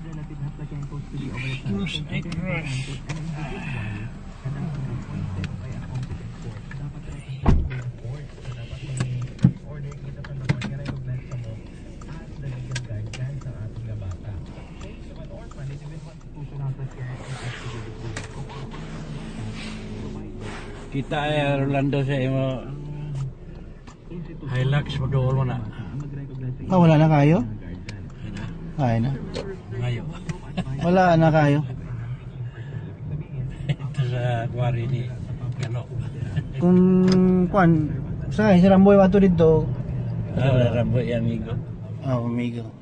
Jesus Christ. Kita ay Rolando sa imo Hilux magdool mo na. Wala na kayo? Kaya na. Ngayo. Wala na kayo. Ito sa kuwari ni Gano. Kung kuan, sa Ramboy wato dito. Ramboy amigo. Oh, amigo.